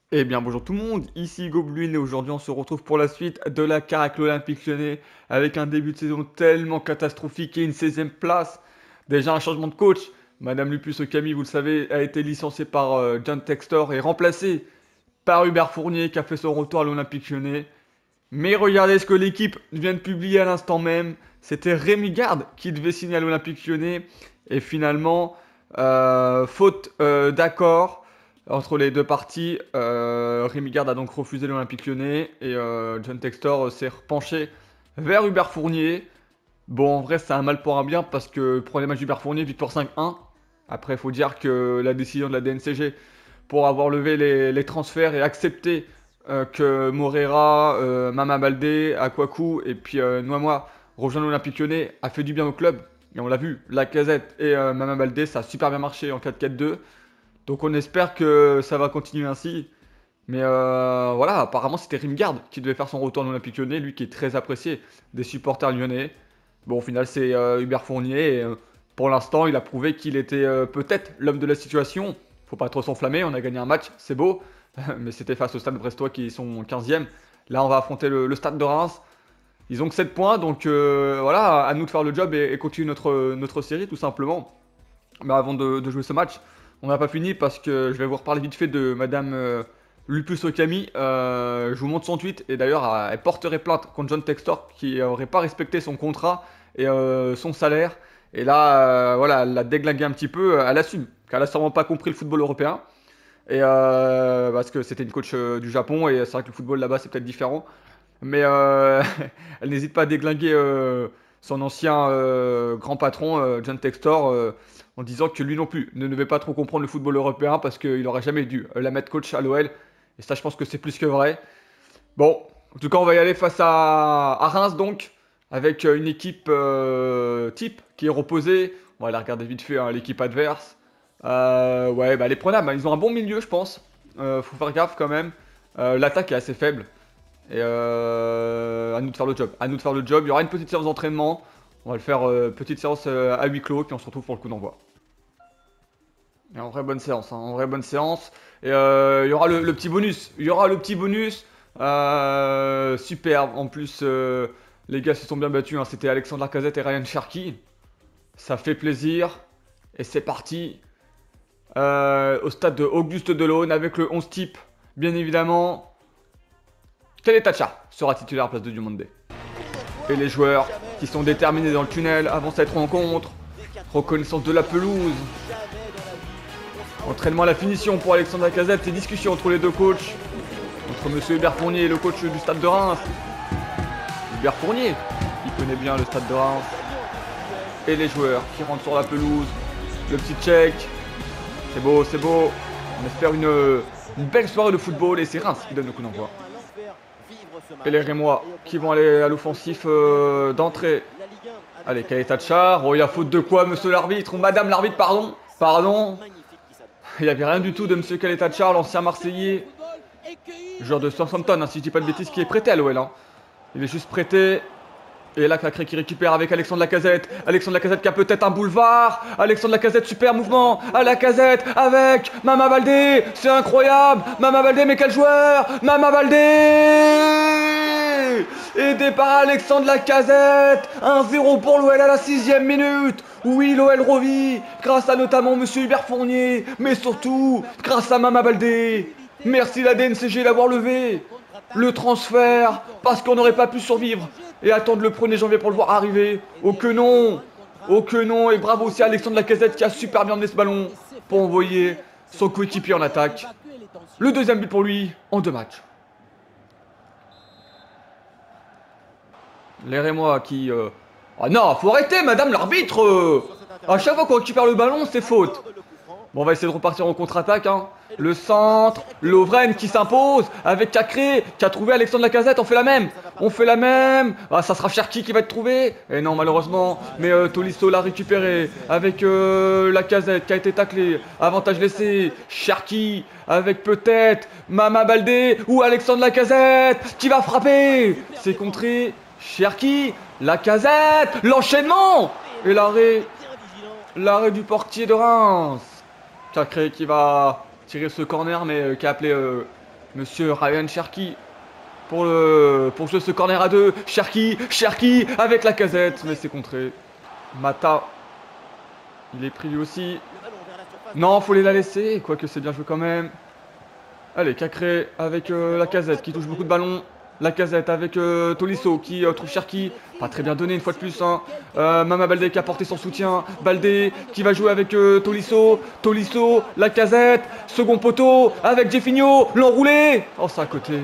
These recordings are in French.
Eh bien bonjour tout le monde, ici Goblin et aujourd'hui on se retrouve pour la suite de la carac l'Olympique Lyonnais avec un début de saison tellement catastrophique et une 16e place. Déjà un changement de coach, Madame Lupus Okami vous le savez a été licenciée par John Textor et remplacée par Hubert Fournier qui a fait son retour à l'Olympique Lyonnais. Mais regardez ce que l'équipe vient de publier à l'instant même, c'était Rémi Garde qui devait signer à l'Olympique Lyonnais et finalement faute d'accord entre les deux parties. Rémi Garde a donc refusé l'Olympique Lyonnais et John Textor s'est repenché vers Hubert Fournier. Bon, en vrai, c'est un mal pour un bien parce que premier match d'Hubert Fournier, victoire 5-1. Après, il faut dire que la décision de la DNCG pour avoir levé les transferts et accepté que Morera, Mama Baldé, Akwaku et puis Noamois rejoignent l'Olympique Lyonnais a fait du bien au club. Et on l'a vu, Lacazette et Mama Baldé, ça a super bien marché en 4-4-2. Donc on espère que ça va continuer ainsi. Mais voilà, apparemment c'était Rimgard qui devait faire son retour à l'Olympique Lyonnais, lui qui est très apprécié des supporters lyonnais. Bon, au final c'est Hubert Fournier et pour l'instant il a prouvé qu'il était peut-être l'homme de la situation. Faut pas trop s'enflammer, on a gagné un match, c'est beau, mais c'était face au Stade Brestois qui sont 15e. Là on va affronter le Stade de Reims. Ils ont que 7 points, donc voilà, à nous de faire le job et continuer notre série tout simplement. Mais avant de jouer ce match, on n'a pas fini parce que je vais vous reparler vite fait de Madame Lupus Okami. Je vous montre son tweet et d'ailleurs elle porterait plainte contre John Textor qui n'aurait pas respecté son contrat et son salaire. Et là, voilà, elle l'a déglingué un petit peu, elle assume qu'elle a sûrement pas compris le football européen. Et parce que c'était une coach du Japon et c'est vrai que le football là-bas c'est peut-être différent. Mais elle n'hésite pas à déglinguer son ancien grand patron, John Textor, en disant que lui non plus ne devait pas trop comprendre le football européen parce qu'il n'aurait jamais dû la mettre coach à l'OL. Et ça, je pense que c'est plus que vrai. Bon, en tout cas, on va y aller face à Reims donc, avec une équipe type qui est reposée. On va aller regarder vite fait hein, l'équipe adverse. Ouais, bah les prenables, hein, ils ont un bon milieu, je pense. Faut faire gaffe quand même. L'attaque est assez faible. Et à nous de faire le job. À nous de faire le job. Il y aura une petite séance d'entraînement. On va le faire petite séance à huis clos, puis on se retrouve pour le coup d'envoi. Et en vraie bonne séance, hein, en vraie bonne séance. Et il y aura le petit bonus. Il y aura le petit bonus. Superbe. En plus, les gars se sont bien battus. Hein. C'était Alexandre Lacazette et Ryan Cherki. Ça fait plaisir. Et c'est parti. Au stade de Auguste Delaune avec le 11 type. Bien évidemment. Tacha sera titulaire à la place de Diomande. Et les joueurs qui sont déterminés dans le tunnel avant cette rencontre. Reconnaissance de la pelouse. Entraînement à la finition pour Alexandre Lacazette et discussion entre les deux coachs. Entre monsieur Hubert Fournier et le coach du stade de Reims. Hubert Fournier, qui connaît bien le stade de Reims. Et les joueurs qui rentrent sur la pelouse. Le petit check. C'est beau, c'est beau. On espère une belle soirée de football et c'est Reims qui donne le coup d'envoi. Et les Rémois qui vont aller à l'offensif d'entrée. Allez, Tacha. Oh, il y a faute de quoi, monsieur l'arbitre? Ou madame l'arbitre, pardon. Pardon. Il n'y avait rien du tout de monsieur Tacha, l'ancien Marseillais. Joueur de Southampton, hein, si je dis pas de bêtises, qui est prêté à l'OL. Hein. Il est juste prêté. Et là, Cacré qui récupère avec Alexandre Lacazette. Alexandre Lacazette qui a peut-être un boulevard. Alexandre Lacazette, super mouvement. À Lacazette avec Mama Baldé. C'est incroyable. Mama Baldé, mais quel joueur. Mama Baldé. Aidé par Alexandre Lacazette. 1-0 pour l'OL à la 6e minute. Oui, l'OL revit. Grâce à notamment Monsieur Hubert Fournier. Mais surtout, grâce à Mama Baldé. Merci la DNCG d'avoir levé le transfert parce qu'on n'aurait pas pu survivre et attendre le 1er janvier pour le voir arriver. Oh que non. Oh que non. Et bravo aussi à Alexandre Lacazette qui a super bien emmené ce ballon pour envoyer son coéquipier en attaque. Le deuxième but pour lui en 2 matchs. Les Rémois qui... Ah non, faut arrêter madame l'arbitre. À chaque fois qu'on récupère le ballon, c'est faute. Bon, on va essayer de repartir en contre-attaque. Hein. Le centre, Lovren qui s'impose avec Cacré qui a trouvé Alexandre Lacazette. On fait la même. On fait la même. Ah, ça sera Cherki qui va être trouvé. Et non, malheureusement. Mais Tolisso l'a récupéré avec Lacazette qui a été taclé. Avantage laissé. Cherki avec peut-être Mama Baldé ou Alexandre Lacazette qui va frapper. C'est contré. Cherki, Lacazette, l'enchaînement et l'arrêt du portier de Reims. Cacré qui va tirer ce corner mais qui a appelé Monsieur Ryan Cherki pour jouer ce corner à 2. Cherki avec la casette, mais c'est contré. Mata, il est pris lui aussi. Non, faut les la laisser, quoique c'est bien joué quand même. Allez, Cacré avec la casette qui touche beaucoup de ballons. La casette avec Tolisso qui trouve Cherki. Pas très bien donné une fois de plus. Hein. Mama Baldé qui a porté son soutien. Baldé qui va jouer avec Tolisso. Tolisso, la casette. Second poteau avec Jeffinho. L'enroulé. Oh, ça à côté.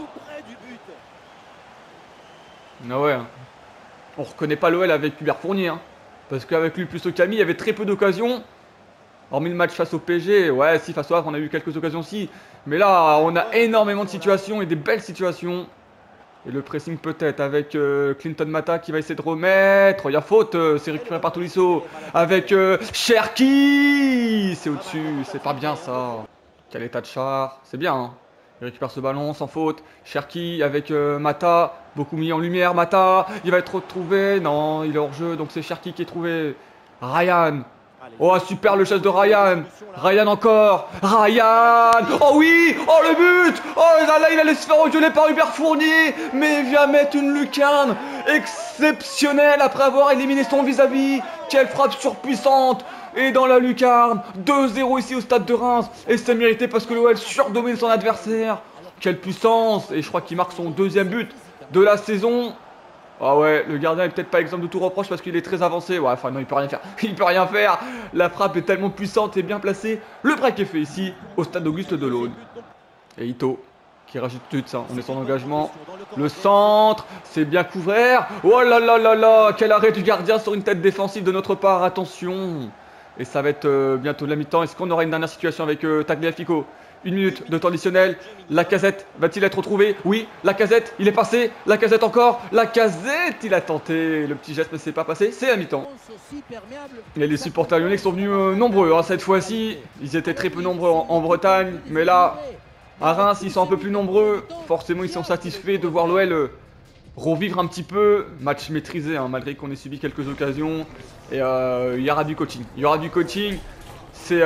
Ah ouais. Hein. On reconnaît pas l'OL avec Hubert Fournier. Hein. Parce qu'avec lui plus Camille, il y avait très peu d'occasions. Hormis le match face au PSG, ouais, si, face au Havre, on a eu quelques occasions aussi. Mais là, on a énormément de situations et des belles situations. Et le pressing peut-être avec Clinton Mata qui va essayer de remettre. Il y a faute, c'est récupéré par Tolisso. Avec Cherki. C'est au-dessus, c'est pas bien ça. Quel état de char, c'est bien. Hein. Il récupère ce ballon sans faute. Cherki avec Mata, beaucoup mis en lumière. Mata, il va être retrouvé. Non, il est hors jeu, donc c'est Cherki qui est trouvé. Ryan. Oh, super le chasse de Ryan. Ryan encore. Ryan. Oh oui. Oh, le but. Oh, là, il allait se faire engueuler par Hubert Fournier. Mais il vient mettre une lucarne exceptionnelle après avoir éliminé son vis-à-vis. Quelle frappe surpuissante. Et dans la lucarne. 2-0 ici au stade de Reims. Et c'est mérité parce que l'OL surdomine son adversaire. Quelle puissance. Et je crois qu'il marque son deuxième but de la saison. Ah ouais, le gardien est peut-être pas exempt de tout reproche parce qu'il est très avancé. Ouais, enfin non, il peut rien faire. Il peut rien faire. La frappe est tellement puissante et bien placée. Le break est fait ici, au stade Auguste Delaune. Et Ito, qui rajoute tout de ça. On est son engagement. Le centre, c'est bien couvert. Oh là là là là, quel arrêt du gardien sur une tête défensive de notre part. Attention. Et ça va être bientôt de la mi-temps. Est-ce qu'on aura une dernière situation avec Tagliafico? 1 minute de temps additionnel. La casette va-t-il être retrouvé? Oui, la casette, il est passé. La casette encore. La casette, il a tenté. Le petit geste ne s'est pas passé. C'est à mi-temps. Et les supporters lyonnais sont venus nombreux. Hein, cette fois-ci, ils étaient très peu nombreux en Bretagne. Mais là, à Reims, ils sont un peu plus nombreux. Forcément, ils sont satisfaits de voir l'OL revivre un petit peu. Match maîtrisé, hein, malgré qu'on ait subi quelques occasions. Et il y aura du coaching. Il y aura du coaching. C'est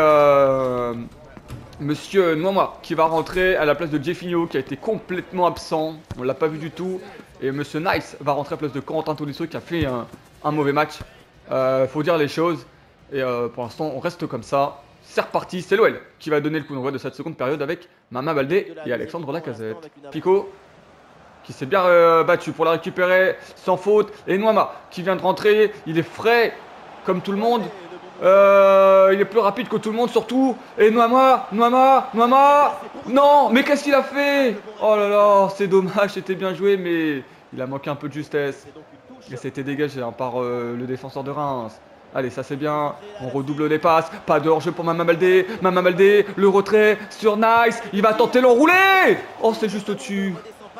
Monsieur Noima qui va rentrer à la place de Jeffinho qui a été complètement absent. On l'a pas vu du tout. Et Monsieur Nice va rentrer à la place de Corentin Tolisso qui a fait un mauvais match. Faut dire les choses. Et pour l'instant, on reste comme ça. C'est reparti. C'est l'OL qui va donner le coup d'envoi de cette seconde période avec Mama Baldé et Alexandre Lacazette. Pico qui s'est bien battu pour la récupérer sans faute. Et Noima qui vient de rentrer. Il est frais comme tout le monde. Il est plus rapide que tout le monde surtout. Et Noima. Non, mais qu'est-ce qu'il a fait? Oh là là, c'est dommage, c'était bien joué, mais il a manqué un peu de justesse. Et c'était dégagé hein, par le défenseur de Reims. Allez, ça c'est bien. On redouble les passes. Pas de hors-jeu pour Mama Baldé. Mama Baldé, le retrait sur Nice. Il va tenter l'enroulé. Oh, c'est juste au-dessus.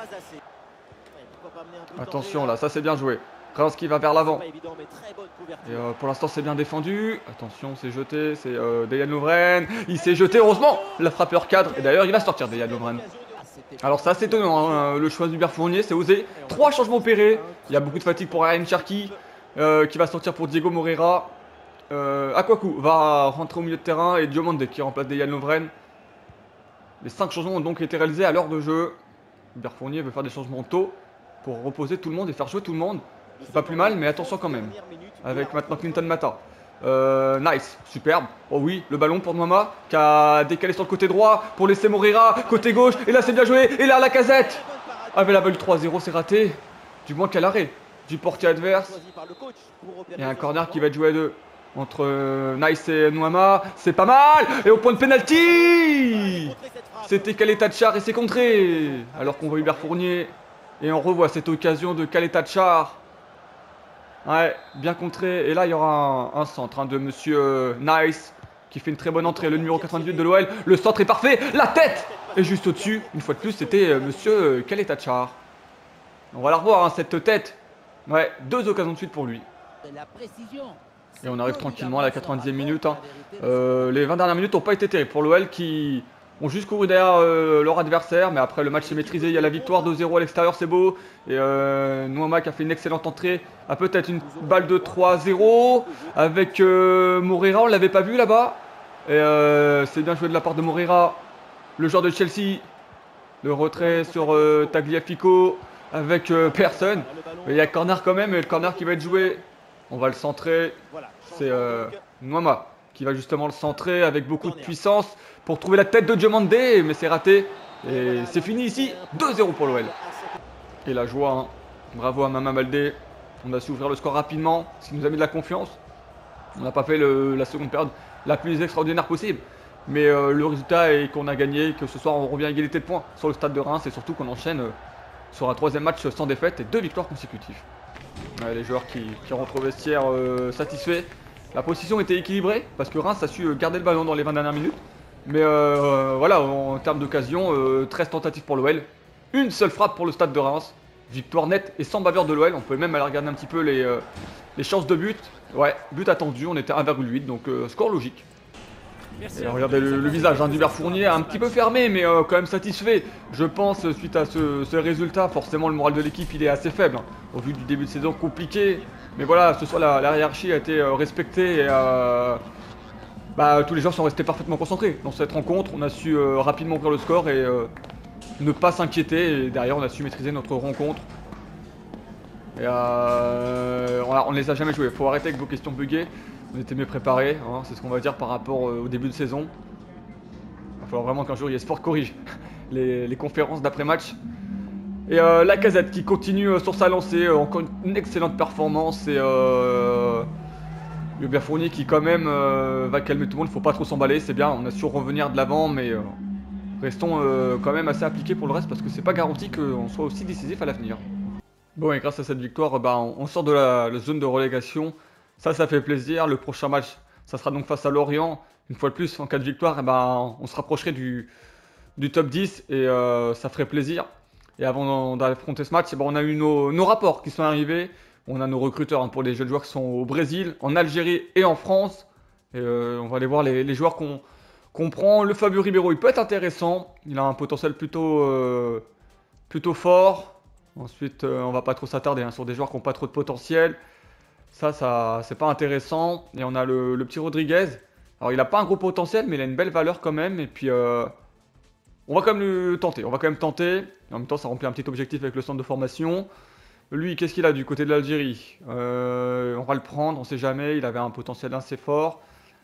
Attention là, ça c'est bien joué. Reims qui va vers l'avant. Et pour l'instant c'est bien défendu. Attention, c'est jeté, c'est Dejan Lovren. Il s'est jeté, heureusement. La frappeur cadre. Et d'ailleurs il va sortir Dejan Lovren. Alors c'est assez étonnant, hein, le choix d'Hubert Fournier, c'est osé. 3 changements opérés. Il y a beaucoup de fatigue pour Ryan Cherki qui va sortir pour Diego Moreira. Akwaku va rentrer au milieu de terrain et Diomande qui remplace Dejan Lovren. Les 5 changements ont donc été réalisés à l'heure de jeu. Hubert Fournier veut faire des changements tôt pour reposer tout le monde et faire jouer tout le monde. C'est pas plus mal, mais attention quand même. Avec maintenant Clinton Mata. Nice, superbe. Oh oui, le ballon pour Noima qui a décalé sur le côté droit pour laisser Moreira côté gauche. Et là c'est bien joué. Et là Lacazette avait la balle 3-0, c'est raté. Du moins quel arrêt du portier adverse. Il y a un corner qui va être joué à 2 entre Nice et Noima. C'est pas mal. Et au point de pénalty, c'était Caleta Tchar et c'est contré. Alors qu'on voit Hubert Fournier. Et on revoit cette occasion de Caleta Tchar. Ouais, bien contré. Et là, il y aura un centre hein, de Monsieur Nice qui fait une très bonne entrée. Le numéro 98 de l'OL. Le centre est parfait. La tête est juste au-dessus. Une fois de plus, c'était Monsieur Caleta Tchar. On va la revoir, hein, cette tête. Ouais, 2 occasions de suite pour lui. Et on arrive tranquillement à la 90e minute. Hein. Les 20 dernières minutes n'ont pas été terribles pour l'OL qui ont juste couru derrière leur adversaire. Mais après, le match s'est maîtrisé. Il y a la victoire 2-0 à l'extérieur, c'est beau. Et Noima qui a fait une excellente entrée. A peut-être une balle de 3-0. Avec Moreira, on ne l'avait pas vu là-bas. Et c'est bien joué de la part de Moreira. Le joueur de Chelsea Le retrait sur Tagliafico avec personne. Mais il y a corner quand même, et le corner qui va être joué. On va le centrer. C'est Nwama qui va justement le centrer avec beaucoup de puissance pour trouver la tête de Diomandé, mais c'est raté. Et c'est fini ici, 2-0 pour l'OL. Et la joie, hein. Bravo à Mama Baldé. On a su ouvrir le score rapidement, ce qui nous a mis de la confiance. On n'a pas fait la seconde période la plus extraordinaire possible. Mais le résultat est qu'on a gagné, que ce soir on revient à égalité de points sur le stade de Reims et surtout qu'on enchaîne sur un 3e match sans défaite et 2 victoires consécutives. Les joueurs qui rentrent au vestiaire satisfaits. La position était équilibrée parce que Reims a su garder le ballon dans les 20 dernières minutes. Mais voilà, en termes d'occasion, 13 tentatives pour l'OL. Une seule frappe pour le stade de Reims. Victoire nette et sans bavure de l'OL. On pouvait même aller regarder un petit peu les chances de but. Ouais, but attendu, on était à 1,8, donc score logique. Et regardez le visage d'Hubert Fournier, un petit peu fermé, mais quand même satisfait. Je pense, suite à ce résultat, forcément le moral de l'équipe il est assez faible, hein, au vu du début de saison compliqué. Mais voilà, ce soir la hiérarchie a été respectée et tous les joueurs sont restés parfaitement concentrés. Dans cette rencontre, on a su rapidement ouvrir le score et ne pas s'inquiéter. Et derrière, on a su maîtriser notre rencontre. Et on ne les a jamais joués. Faut arrêter avec vos questions buggées. On était mieux préparés, hein, c'est ce qu'on va dire par rapport au début de saison. Il va falloir vraiment qu'un jour il y ait Sport corrige les conférences d'après-match. Et Lacazette qui continue sur sa lancée, encore une excellente performance. Et Hubert Fournier qui quand même va calmer tout le monde, il ne faut pas trop s'emballer, c'est bien, on a su revenir de l'avant, mais restons quand même assez appliqués pour le reste parce que c'est pas garanti qu'on soit aussi décisif à l'avenir. Bon, et grâce à cette victoire, on sort de la zone de relégation. Ça fait plaisir. Le prochain match, ça sera donc face à Lorient. Une fois de plus, en cas de victoire, on se rapprocherait du top 10 et ça ferait plaisir. Et avant d'affronter ce match, on a eu nos rapports qui sont arrivés. On a nos recruteurs pour les jeunes joueurs qui sont au Brésil, en Algérie et en France. Et on va aller voir les joueurs qu'on prend. Le Fabio Ribeiro, il peut être intéressant. Il a un potentiel plutôt fort. Ensuite, on va pas trop s'attarder sur des joueurs qui n'ont pas trop de potentiel. Ça c'est pas intéressant. Et on a le petit Rodriguez. Alors, il a pas un gros potentiel, mais il a une belle valeur quand même. Et puis, on va quand même le tenter. On va quand même tenter. Et en même temps, ça remplit un petit objectif avec le centre de formation. Lui, qu'est-ce qu'il a du côté de l'Algérie? On va le prendre, on sait jamais. Il avait un potentiel assez fort.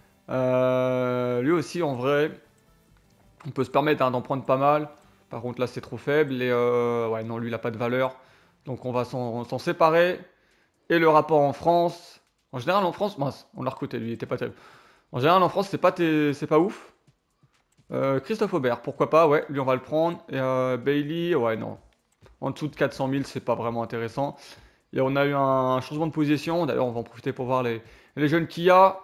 Lui aussi, en vrai, on peut se permettre d'en prendre pas mal. Par contre, là, c'est trop faible. Et ouais, non, lui, il n'a pas de valeur. Donc, on va s'en séparer. Et le rapport en France. En général, en France, mince, on l'a recruté, lui, il était pas terrible. En général, en France, c'est pas ouf. Christophe Aubert, pourquoi pas, ouais, lui, on va le prendre. Et Bailey, ouais, non. En dessous de 400 000, c'est pas vraiment intéressant. Et on a eu un changement de position. D'ailleurs, on va en profiter pour voir les jeunes qu'il y a.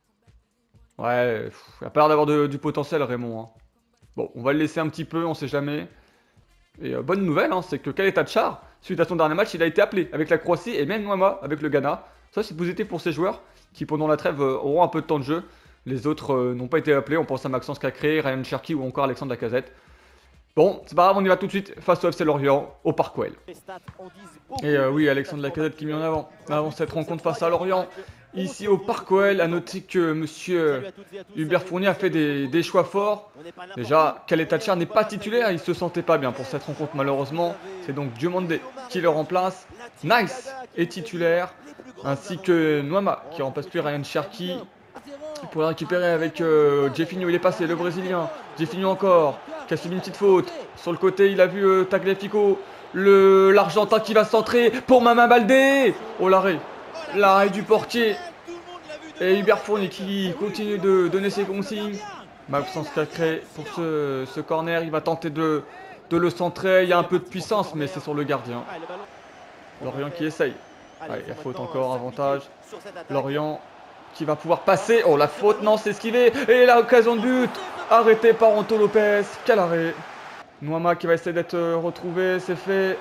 Ouais, il a pas l'air d'avoir du potentiel, Raymond, hein. Bon, on va le laisser un petit peu, on sait jamais. Et bonne nouvelle, c'est que Kaleta Tchar, suite à son dernier match, il a été appelé avec la Croatie et même Nwama avec le Ghana. Ça, c'est positif pour ces joueurs qui, pendant la trêve, auront un peu de temps de jeu. Les autres n'ont pas été appelés. On pense à Maxence Cacré, Ryan Cherki ou encore Alexandre Lacazette. Bon, c'est pas grave, on y va tout de suite face au FC Lorient, au Parc OL. Et oui, Alexandre Lacazette qui est mis en avant cette rencontre face à Lorient. Ici au Parc OL, à noter que monsieur Hubert Fournier a fait des choix forts. Déjà, Kaleta Tchar n'est pas titulaire, il se sentait pas bien pour cette rencontre malheureusement. C'est donc Diomandé qui le remplace. Nice est titulaire, ainsi que Nwama qui remplace plus Ryan Cherki. Il pourrait récupérer avec Jefinho, il est passé, le Brésilien. Jefinho encore, qui a subi une petite faute. Sur le côté, il a vu Tagliafico, l'Argentin qui va centrer pour Mama Baldé. Oh, l'arrêt du portier. Et Hubert Fournier qui continue de donner ses consignes. Maxence Cacré pour ce corner, il va tenter de le centrer. Il y a un peu de puissance, mais c'est sur le gardien. Lorient qui essaye. Ouais, il y a faute encore, avantage. Lorient qui va pouvoir passer. Oh, la faute, non, c'est esquivé. Et l'occasion de but, arrêté par Anto Lopez. Quel arrêt. Nwama qui va essayer d'être retrouvé, c'est fait.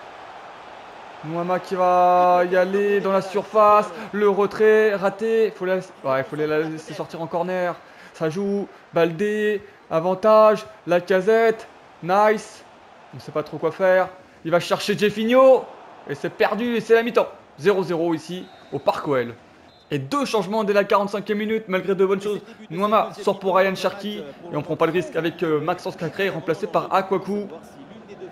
Nwama qui va y aller dans la surface. Le retrait, raté. Il faut la laisser sortir en corner. Ça joue. Baldé, avantage. Lacazette, nice. On ne sait pas trop quoi faire. Il va chercher Jefinho. Et c'est perdu, et c'est la mi-temps. 0-0 ici, au Parc OL. Et 2 changements dès la 45e minute, malgré de bonnes choses. Nwama sort pour Ryan Cherki. Et on prend pas le risque avec Maxence Cacré, remplacé par Akwaku.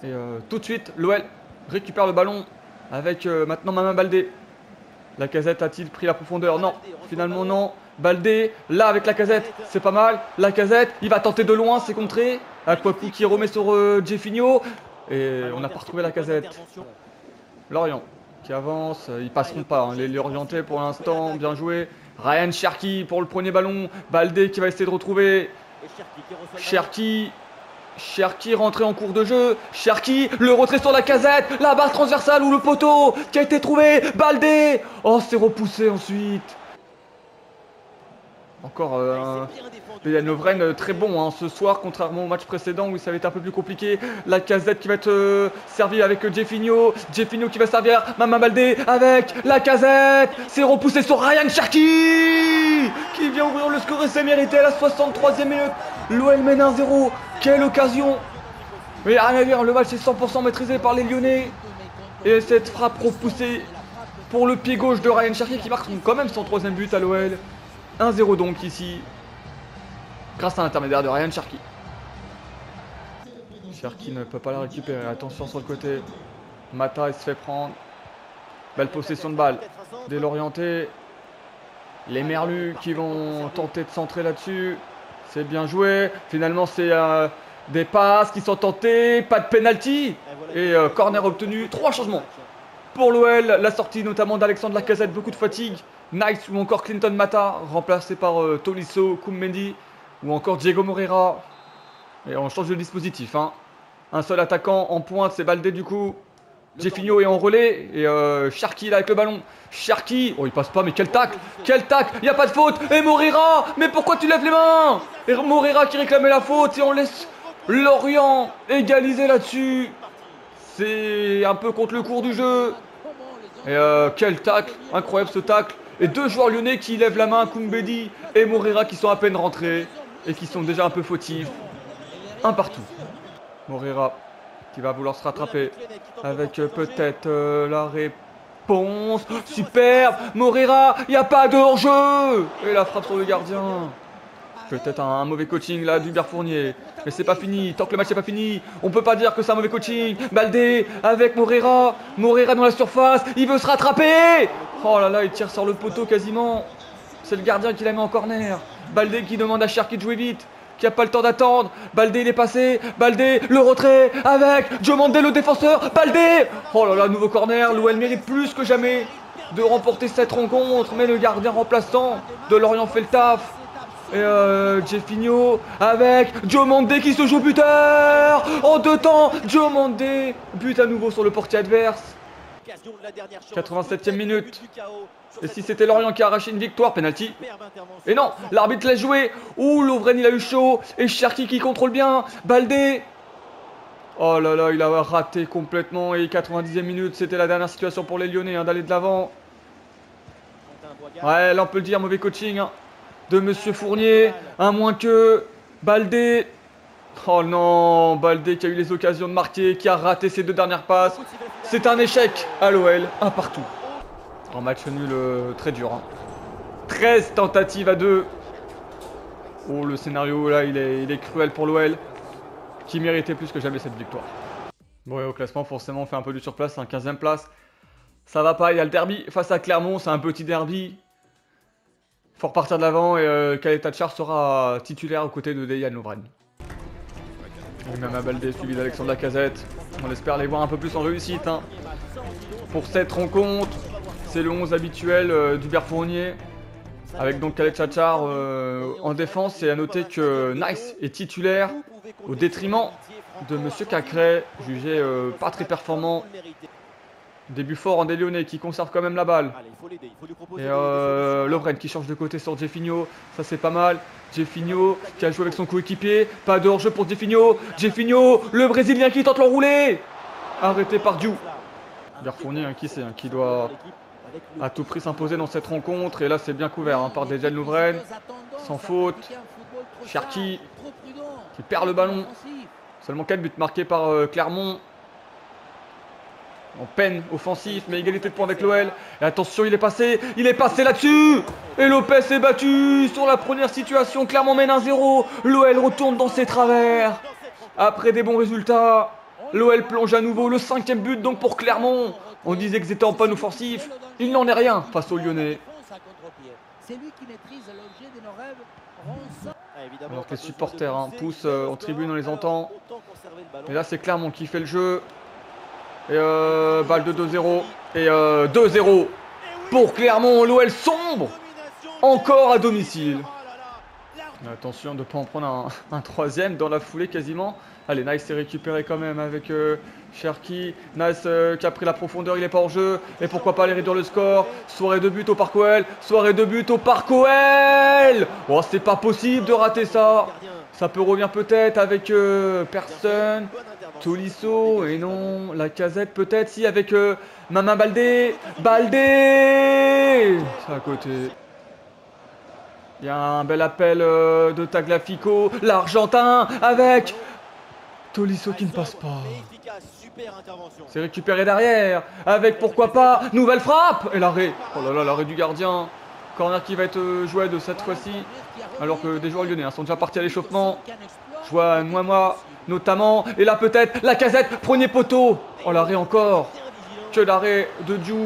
Et tout de suite, l'OL récupère le ballon avec maintenant Mama Baldé. Lacazette a-t-il pris la profondeur? Non, finalement non. Baldé, là avec Lacazette, c'est pas mal. Lacazette, il va tenter de loin, c'est contré. Akwaku qui remet sur Jefinho. Et on n'a pas retrouvé Lacazette. Lorient qui avance, ils passeront pas, hein. Les Lorientais pour l'instant, bien joué. Ryan Cherki pour le premier ballon. Baldé qui va essayer de retrouver. Cherki rentré en cours de jeu. Cherki, le retrait sur Lacazette. La barre transversale ou le poteau qui a été trouvé. Baldé. Oh, c'est repoussé ensuite. Encore Dejan Lovren très bon hein, ce soir, contrairement au match précédent où ça avait été un peu plus compliqué. Lacazette qui va être servi avec Jefinho. Jefinho qui va servir Mama Baldé avec Lacazette. C'est repoussé sur Ryan Cherki qui vient ouvrir le score et c'est mérité à la 63e minute. L'OL mène 1-0. Quelle occasion! Mais rien à dire, le match est 100% maîtrisé par les Lyonnais. Et cette frappe repoussée pour le pied gauche de Ryan Cherki qui marque quand même son 3e but à l'OL. 1-0 donc ici, grâce à l'intermédiaire de Ryan Cherki. Cherki ne peut pas la récupérer, attention sur le côté. Mata il se fait prendre. Belle possession de balle des Lorientais. Les Merlus qui vont tenter de centrer là-dessus. C'est bien joué. Finalement c'est des passes qui sont tentées, pas de penalty. Et corner obtenu, 3 changements. Pour l'OL, la sortie notamment d'Alexandre Lacazette, beaucoup de fatigue. Nice ou encore Clinton Mata, remplacé par Tolisso, Koummendi ou encore Diego Moreira. Et on change de dispositif. Hein. Un seul attaquant en pointe, c'est Baldé du coup. Jefinho est en relais et Cherki là avec le ballon. Cherki, oh il passe pas mais quel tacle! Quel tacle! Il n'y a pas de faute! Et Moreira! Mais pourquoi tu lèves les mains? Et Moreira qui réclamait la faute et on laisse Lorient égaliser là-dessus. C'est un peu contre le cours du jeu. Et quel tacle! Incroyable ce tacle! Et 2 joueurs lyonnais qui lèvent la main, Koummendi et Moreira qui sont à peine rentrés et qui sont déjà un peu fautifs. Un partout. Moreira qui va vouloir se rattraper avec peut-être la réponse. Superbe! Moreira, il n'y a pas de hors-jeu! Et la frappe sur le gardien. Peut-être un mauvais coaching là d'Hubert Fournier. Mais c'est pas fini, tant que le match n'est pas fini, on peut pas dire que c'est un mauvais coaching. Baldé avec Moreira. Moreira dans la surface, il veut se rattraper. Oh là là, il tire sur le poteau quasiment. C'est le gardien qui la met en corner. Baldé qui demande à Cherki de jouer vite, qui a pas le temps d'attendre. Baldé il est passé. Baldé, le retrait avec Diomandé le défenseur. Baldé. Oh là là, nouveau corner. L'OL mérite plus que jamais de remporter cette rencontre. Mais le gardien remplaçant de Lorient fait le taf. Et Jefinho avec Diomandé qui se joue buteur. En 2 temps, Diomandé but à nouveau sur le portier adverse. 87e minute. Et si c'était Lorient qui a arraché une victoire, penalty. Et non, l'arbitre l'a joué. Ouh, Lovren il a eu chaud. Et Cherki qui contrôle bien. Baldé. Oh là là, il a raté complètement. Et 90e minute, c'était la dernière situation pour les Lyonnais hein, d'aller de l'avant. Ouais, là on peut le dire, mauvais coaching hein, de Monsieur Fournier. Un moins que Baldé. Oh non, Baldé qui a eu les occasions de marquer, qui a raté ses 2 dernières passes. C'est un échec à l'OL, un partout. Un match nul très dur. Hein. 13 tentatives à 2. Oh, le scénario là, il est cruel pour l'OL, qui méritait plus que jamais cette victoire. Bon, et au classement, forcément, on fait un peu du surplace, c'est un 15e place. Ça va pas, il y a le derby face à Clermont, c'est un petit derby. Faut repartir de l'avant et Khaled Tachar sera titulaire aux côtés de Dejan Lovren. Et même à Baldé suivi d'Alexandre Lacazette. On espère les voir un peu plus en réussite hein. Pour cette rencontre. C'est le 11 habituel d'Hubert Fournier. Avec donc Khaled Tachar en défense. Et à noter que Nice est titulaire au détriment de Monsieur Cacré, jugé pas très performant. Début fort en des Lyonnais qui conserve quand même la balle. Et Lovren qui change de côté sur Jefinho. Ça c'est pas mal. Jefinho qui a joué avec son coéquipier. Pas de hors-jeu pour Jefinho. Jefinho, le Brésilien qui tente l'enroulé. Arrêté par Diou. Hubert Fournier hein, qui sait, hein, qui doit à tout prix s'imposer dans cette rencontre. Et là c'est bien couvert hein, par Dejan Lovren. Sans faute. Cherki qui perd le ballon. Seulement 4 buts marqués par Clermont. En peine offensif, mais égalité de points avec l'OL. Et attention, il est passé là-dessus. Et Lopez est battu sur la première situation. Clermont mène 1-0. L'OL retourne dans ses travers. Après des bons résultats. L'OL plonge à nouveau le 5e but donc pour Clermont. On disait que c'était en panne offensif. Il n'en est rien face aux Lyonnais. Alors que les supporters poussent en tribune, on les entend. Et là c'est Clermont qui fait le jeu. Et balle de 2-0. Et 2-0 pour Clermont. L'OL sombre. Encore à domicile. Attention de ne pas en prendre un troisième dans la foulée quasiment. Allez, Nice est récupéré quand même avec Cherki. Nice qui a pris la profondeur, il est pas hors jeu. Et pourquoi pas aller réduire le score. Soirée de but au Parc OL. Soirée de but au Parc OL. Oh, c'est pas possible de rater ça. Ça peut revenir peut-être avec personne. Tolisso, et non. Lacazette peut-être, si, avec Maman Baldé. Baldé. C'est à côté. Il y a un bel appel de Tagliafico, l'Argentin, avec Tolisso qui ne passe pas. C'est récupéré derrière, avec pourquoi pas, nouvelle frappe. Et l'arrêt, oh là là, l'arrêt du gardien. Corner qui va être joué de cette fois-ci, alors que des joueurs lyonnais sont déjà partis à l'échauffement. Je vois Moi notamment, et là peut-être, Lacazette, premier poteau. Oh l'arrêt encore, que l'arrêt de Diou.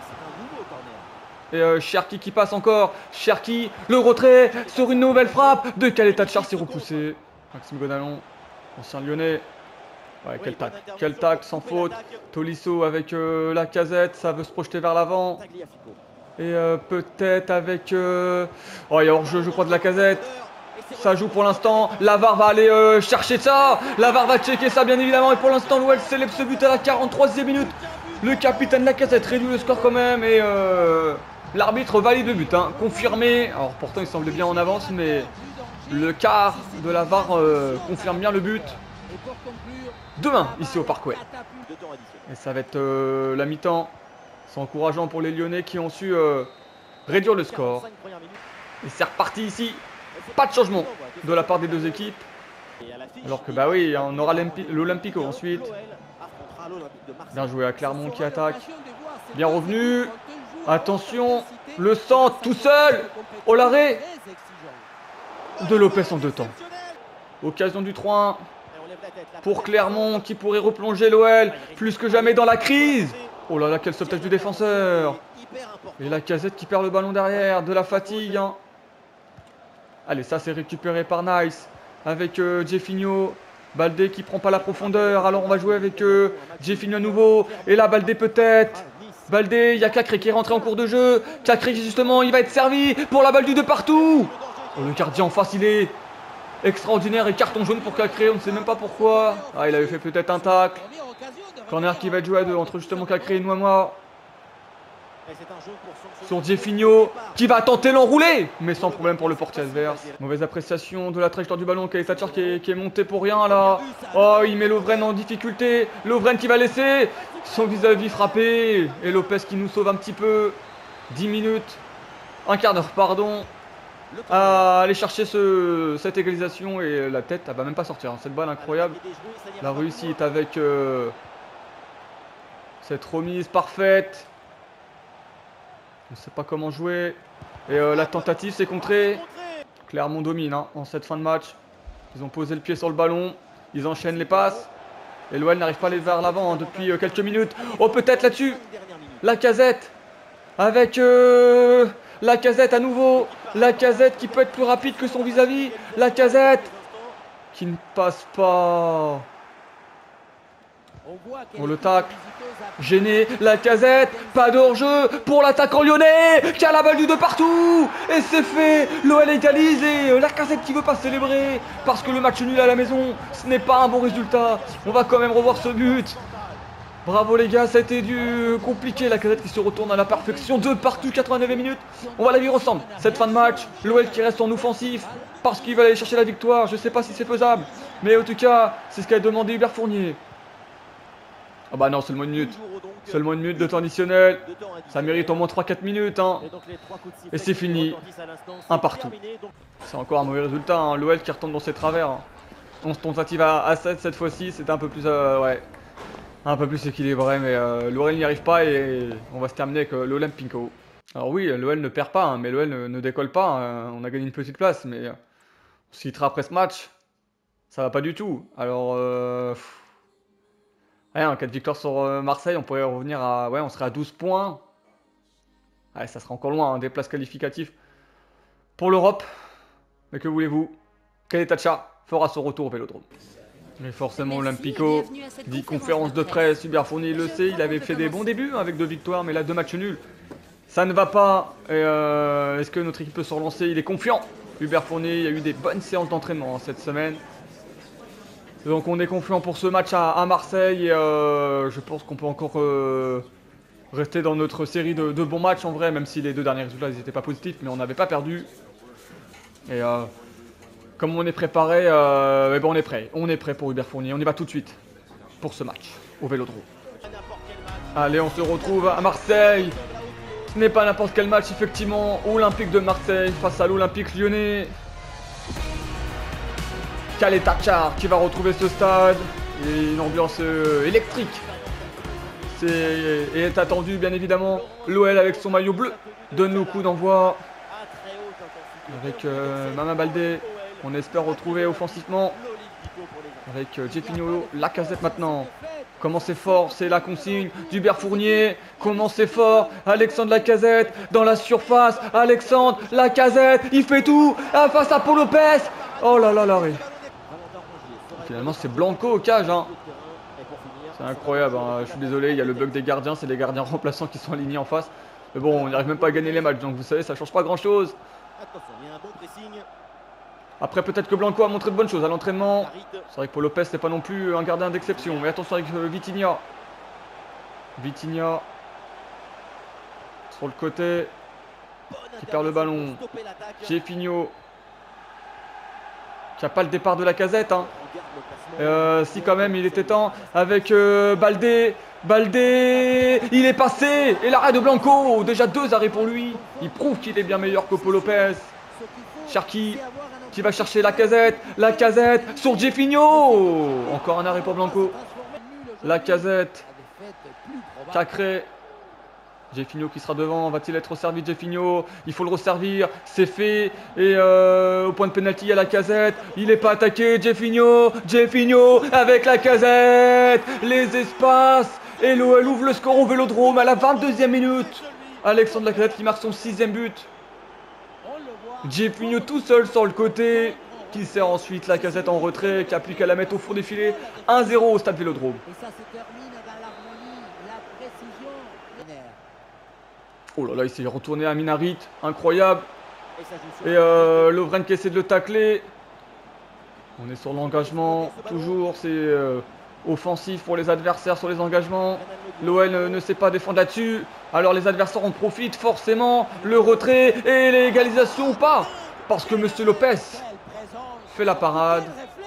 Et Cherki qui passe encore. Cherki, le retrait sur une nouvelle frappe de Caleta de Charles, repoussé. Maxime Godalon, ancien lyonnais. Ouais, quel tacle sans faute. Tolisso avec Lacazette, ça veut se projeter vers l'avant. Et peut-être avec... Oh, il y a hors-jeu, je crois, de Lacazette. Ça joue pour l'instant. L'Avare va aller chercher ça. L'Avare va checker ça, bien évidemment. Et pour l'instant, l'OL célèbre ce but à la 43e minute. Le capitaine Lacazette réduit le score quand même. Et... l'arbitre valide le but, confirmé. Alors pourtant il semblait bien en avance, mais le quart de la VAR confirme bien le but. 2-1 ici au Parc OL. Et ça va être la mi-temps. C'est encourageant pour les Lyonnais qui ont su réduire le score. Et c'est reparti ici. Pas de changement de la part des deux équipes. Alors que bah oui, on aura l'Olympico ensuite. Bien joué à Clermont qui attaque. Bien revenu. Attention, le centre tout seul. Oh l'arrêt de Lopez en 2 temps. Occasion du 3-1 pour Clermont qui pourrait replonger l'OL plus que jamais dans la crise. Oh là là, quel sauvetage du défenseur. Et Lacazette qui perd le ballon derrière, de la fatigue. Allez, ça c'est récupéré par Nice avec Jeffinho. Baldé qui prend pas la profondeur. Alors on va jouer avec Jeffinho à nouveau. Et là Baldé peut-être. Baldé, il y a Cacré qui est rentré en cours de jeu. Cacré justement, il va être servi pour la balle du de partout. Oh, le gardien en face, il est extraordinaire. Et carton jaune pour Cacré, on ne sait même pas pourquoi. Ah, il avait fait peut-être un tacle. Corner qui va être joué à 2 entre justement Cacré et Noima. Sur Jeffinho qui va tenter l'enroulé, mais sans problème pour le portier adverse. Mauvaise appréciation de la trajectoire du ballon. Caleta qui est monté pour rien là. Oh, il met Lovren en difficulté. Lovren qui va laisser son vis-à-vis frappé. Et Lopez qui nous sauve un petit peu. 10 minutes, un quart d'heure pardon, à aller chercher cette égalisation. Et la tête, elle va même pas sortir. Cette balle incroyable. La réussite avec cette remise parfaite. On ne sait pas comment jouer. Et la tentative c'est contré. Clermont domine en cette fin de match. Ils ont posé le pied sur le ballon. Ils enchaînent les passes. Et l'OL n'arrive pas à aller vers l'avant depuis quelques minutes. Oh peut-être là-dessus. Lacazette. Avec Lacazette à nouveau. Lacazette qui peut être plus rapide que son vis-à-vis. Lacazette. Qui ne passe pas. On le tacle. Gêné, Lacazette, pas de hors-jeu pour l'attaquant lyonnais qui a la balle du de partout. Et c'est fait, l'OL égalise et Lacazette qui veut pas célébrer parce que le match nul à la maison, ce n'est pas un bon résultat. On va quand même revoir ce but. Bravo les gars, ça a été compliqué. Lacazette qui se retourne à la perfection, de partout, 89 minutes. On va la vivre ensemble, cette fin de match. L'OL qui reste en offensif parce qu'il va aller chercher la victoire. Je sais pas si c'est faisable, mais en tout cas, c'est ce qu'a demandé Hubert Fournier. Ah bah non, seulement une minute. Seulement une minute de temps additionnel. Ça mérite au moins 3-4 minutes. Et c'est fini. Un partout. C'est encore un mauvais résultat. L'OL qui retombe dans ses travers. 11 tentatives à 7 cette fois-ci. C'était un peu plus un peu plus équilibré. Mais l'OL n'y arrive pas. Et on va se terminer avec l'Olympico. Alors oui, l'OL ne perd pas. Mais l'OL ne décolle pas. On a gagné une petite place. Mais on se quittera après ce match. Ça va pas du tout. Alors... Ouais, en cas de victoire sur Marseille, on pourrait revenir à... Ouais, on serait à 12 points. Ouais, ça sera encore loin, hein, des places qualificatives pour l'Europe. Mais que voulez-vous? Caletacha fera son retour au Vélodrome. Mais forcément, Olympico, dit conférence de presse, Hubert Fournier le sait, il avait fait des bons débuts avec 2 victoires, mais là 2 matchs nuls. Ça ne va pas. Est-ce que notre équipe peut se relancer? Il est confiant. Hubert Fournier, il y a eu des bonnes séances d'entraînement cette semaine. Donc on est confiant pour ce match à Marseille. Et je pense qu'on peut encore rester dans notre série de bons matchs en vrai, même si les 2 derniers résultats n'étaient pas positifs, mais on n'avait pas perdu. Et comme on est préparé, ben on est prêt. On est prêt pour Hubert Fournier. On y va tout de suite pour ce match au Vélodrome. Allez, on se retrouve à Marseille. Ce n'est pas n'importe quel match, effectivement. Olympique de Marseille face à l'Olympique Lyonnais. Caletacha qui va retrouver ce stade. Et une ambiance électrique. Et est attendu, bien évidemment. L'OL avec son maillot bleu donne le coup d'envoi. Avec Mama Baldé. On espère retrouver offensivement. Avec Jefinho, Lacazette maintenant. Comment c'est fort, c'est la consigne d'Hubert Fournier. Comment c'est fort, Alexandre Lacazette dans la surface. Alexandre Lacazette, il fait tout face à Paul Lopez. Oh là là là, oui. Finalement, c'est Blanco au cage. Hein. C'est incroyable, hein. Je suis désolé, il y a le bug des gardiens. C'est les gardiens remplaçants qui sont alignés en face. Mais bon, on n'arrive même pas à gagner les matchs. Donc vous savez, ça change pas grand-chose. Après, peut-être que Blanco a montré de bonnes choses à l'entraînement. C'est vrai que Paul Lopez n'est pas non plus un gardien d'exception. Mais attention avec Vitinha. Vitinha. Sur le côté. Qui perd le ballon. Jefinho. Qui n'a pas le départ de Lacazette. Hein. Si quand même, il était temps. Avec Baldé. Baldé. Il est passé. Et l'arrêt de Blanco. Déjà 2 arrêts pour lui. Il prouve qu'il est bien meilleur que Paul Lopez. Cherki qui va chercher Lacazette. Lacazette sur Jefinho. Encore un arrêt pour Blanco. Lacazette. Cacré. Jefinho qui sera devant. Va-t-il être resservi Jefinho? Il faut le resservir. C'est fait. Et au point de pénalty, il y a Lacazette. Il n'est pas attaqué. Jefinho. Jefinho avec Lacazette. Les espaces. Et l'OL ouvre le score au Vélodrome à la 22e minute. Alexandre Lacazette qui marque son 6e but. Jefinho tout seul sur le côté, qui sert ensuite Lacazette en retrait, qui applique à la mettre au fond des filets. 1-0 au stade Vélodrome. Oh là là, il s'est retourné à Minarit, incroyable. Et Lovren qui essaie de le tacler. On est sur l'engagement, toujours, c'est offensif pour les adversaires sur les engagements. L'OL ne sait pas défendre là-dessus. Alors les adversaires en profitent forcément. Le retrait et l'égalisation ou pas. Parce que Monsieur Lopez fait la parade.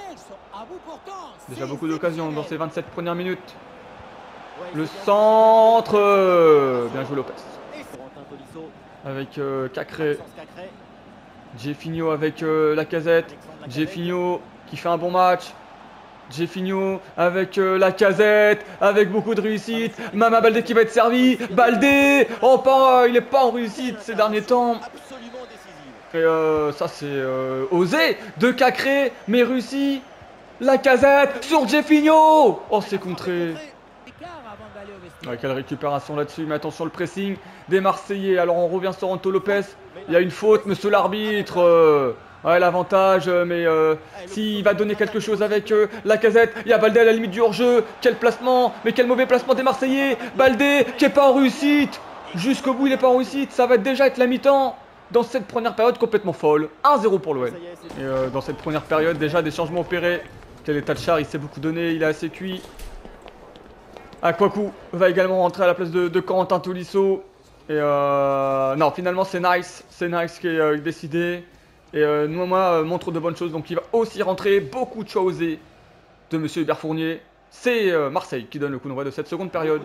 Déjà beaucoup d'occasions dans ces 27 premières minutes. Le centre. Bien joué Lopez. Avec Cacré. Jefinho avec Lacazette. Jefinho qui fait un bon match. Jefinho avec Lacazette, avec beaucoup de réussite. Mama Baldé qui va être servi. Baldé, oh pas, il n'est pas en réussite ces derniers temps. Et ça c'est osé de Cacré, mais réussi. Lacazette sur Jefinho. Oh c'est contré. Ouais, quelle récupération là-dessus, mais attention le pressing des Marseillais. Alors on revient sur Anto Lopez. Il y a une faute, monsieur l'arbitre. Ouais, l'avantage, mais s'il va donner quelque chose avec Lacazette, il y a Baldé à la limite du hors-jeu. Quel placement, mais quel mauvais placement des Marseillais. Baldé qui n'est pas en réussite. Jusqu'au bout, il n'est pas en réussite. Ça va déjà être la mi-temps dans cette première période complètement folle. 1-0 pour l'OL. Et dans cette première période, déjà des changements opérés. Caletacha, il s'est beaucoup donné, il est assez cuit. Akwaku va également rentrer à la place de Corentin Tolisso. Et non, finalement, c'est Nice. C'est Nice qui est décidé. Et Nouma montre de bonnes choses, donc il va aussi rentrer. Beaucoup de choix osés de Monsieur Hubert Fournier. C'est Marseille qui donne le coup d'envoi de cette seconde période.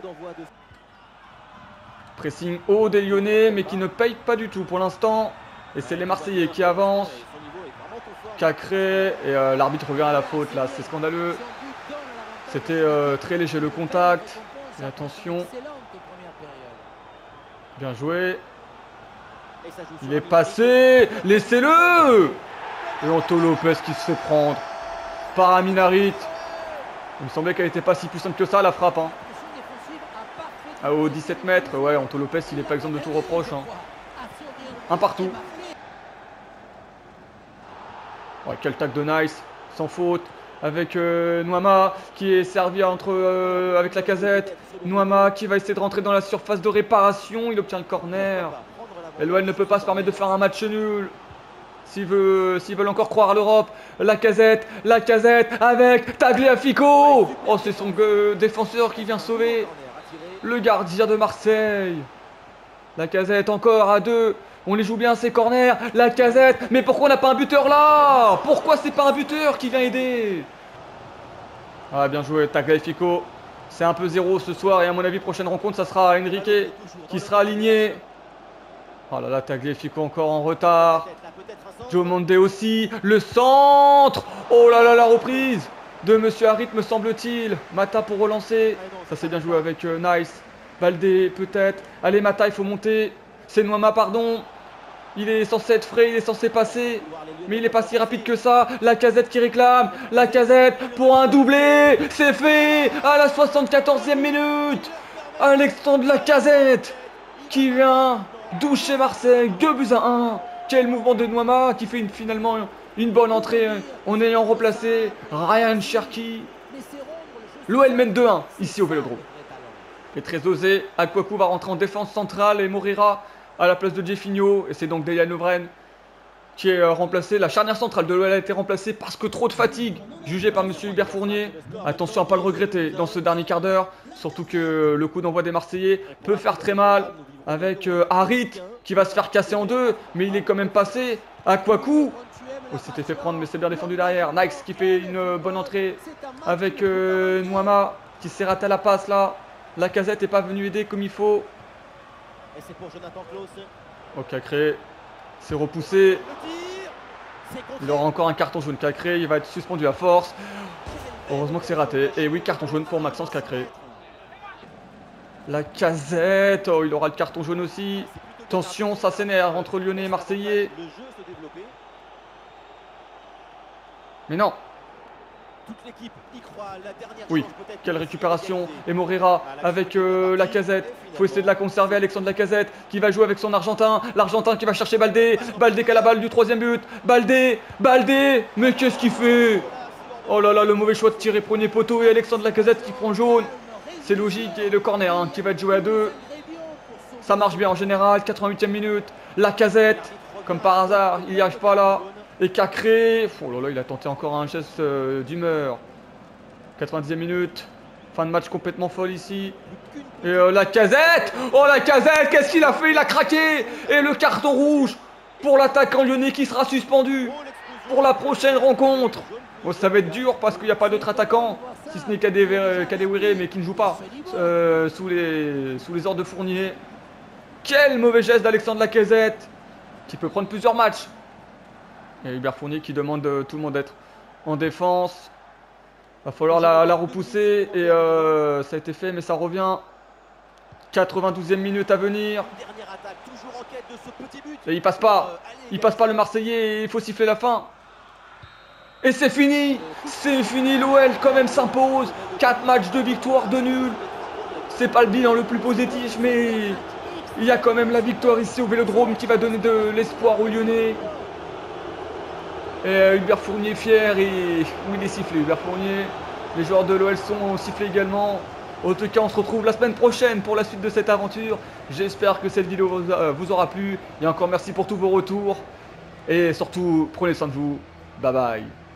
Pressing haut des Lyonnais, mais qui ne paye pas du tout pour l'instant. Et c'est les Marseillais qui avancent. Cacré, et l'arbitre revient à la faute là, c'est scandaleux. C'était très léger le contact. Et attention. Bien joué. Il est passé. Laissez-le. Et Anto Lopez qui se fait prendre par Aminarit. Il me semblait qu'elle n'était pas si puissante que ça, la frappe. Hein. Ah, au 17 mètres, ouais, Anto Lopez, il n'est pas exempt de tout reproche. Hein. Un partout. Ouais, quel tac de Nice, sans faute. Avec Nuama qui est servi avec la casette. Nuama qui va essayer de rentrer dans la surface de réparation. Il obtient le corner. Et l'OL ne peut pas se permettre de faire un match nul. S'ils veulent encore croire à l'Europe. La casette avec Tagliafico. Oh, c'est son défenseur qui vient sauver. Le gardien de Marseille. La casette encore à 2. On les joue bien ces corners. La casette. Mais pourquoi on n'a pas un buteur là? Pourquoi c'est pas un buteur qui vient aider? Ah, bien joué Tagliafico. C'est un peu 0 ce soir. Et à mon avis, prochaine rencontre, ça sera Enrique qui sera aligné. Oh là là, Tagliafico encore en retard. Joe Monde aussi. Le centre. Oh là là, la reprise de Monsieur Harit, me semble-t-il. Mata pour relancer. Ça c'est bien joué avec Nice. Baldé peut-être. Allez Mata, il faut monter. C'est Nuama, pardon. Il est censé être frais, il est censé passer. Mais il n'est pas si rapide que ça. La casette qui réclame. La casette pour un doublé. C'est fait à la 74e minute. Alexandre Lacazette qui vient doucher Marseille. 2-1. Quel mouvement de Nuama qui fait finalement une bonne entrée en ayant remplacé Ryan Cherki. L'OL mène 2-1 ici au Vélodrome. Et très osé, Akwaku va rentrer en défense centrale et Morira à la place de Jeffinho. Et c'est donc Dejan Lovren qui est remplacé. La charnière centrale de l'OL a été remplacée parce que trop de fatigue, jugé par Monsieur Hubert Fournier. Attention à ne pas le regretter dans ce dernier quart d'heure. Surtout que le coup d'envoi des Marseillais peut faire très mal. Avec Harit qui va se faire casser en deux. Mais il est quand même passé. Akwaku. Oh, s'était fait prendre mais c'est bien défendu derrière. Nice qui fait une bonne entrée. Avec Nuama qui s'est raté à la passe là. La casette n'est pas venue aider comme il faut. Oh, Cacré. C'est repoussé. Il aura encore un carton jaune Cacré. Il va être suspendu à force. Heureusement que c'est raté. Et oui, carton jaune pour Maxence Cacré. La casette. Oh, il aura le carton jaune aussi. Tension, ça s'énerve entre Lyonnais et Marseillais. Mais non. Oui, quelle récupération. Et Morira avec Lacazette. Il faut essayer de la conserver. Alexandre Lacazette qui va jouer avec son Argentin. L'Argentin qui va chercher Baldé. Baldé qui a la balle du 3e but. Baldé. Mais qu'est-ce qu'il fait? Oh là là, le mauvais choix de tirer premier poteau. Et Alexandre Lacazette qui prend jaune. C'est logique. Et le corner hein, qui va être joué à 2. Ça marche bien en général. 88e minute. Lacazette. Comme par hasard, il n'y arrive pas là. Et Cacré, oh là là, il a tenté encore un geste d'humeur. 90e minute. Fin de match complètement folle ici. Et Lacazette. Oh Lacazette, qu'est-ce qu'il a fait? Il a craqué. Et le carton rouge pour l'attaquant lyonnais qui sera suspendu pour la prochaine rencontre. Bon, ça va être dur parce qu'il n'y a pas d'autres attaquants. Si ce n'est Kadewere, mais qui ne joue pas sous les ordres de Fournier. Quel mauvais geste d'Alexandre Lacazette qui peut prendre plusieurs matchs. Et Hubert Fournier qui demande tout le monde d'être en défense. Va falloir la repousser. Et ça a été fait, mais ça revient. 92e minute à venir. Et il passe pas. Il passe pas le Marseillais. Il faut siffler la fin. Et c'est fini. C'est fini. L'OL quand même s'impose. 4 matchs de victoire, de nul. C'est pas le bilan le plus positif, mais il y a quand même la victoire ici au Vélodrome qui va donner de l'espoir aux Lyonnais. Et Hubert Fournier fier et où il est sifflé Hubert Fournier. Les joueurs de l'OL sont sifflés également. En tout cas on se retrouve la semaine prochaine pour la suite de cette aventure. J'espère que cette vidéo vous aura plu. Et encore merci pour tous vos retours. Et surtout prenez soin de vous. Bye bye.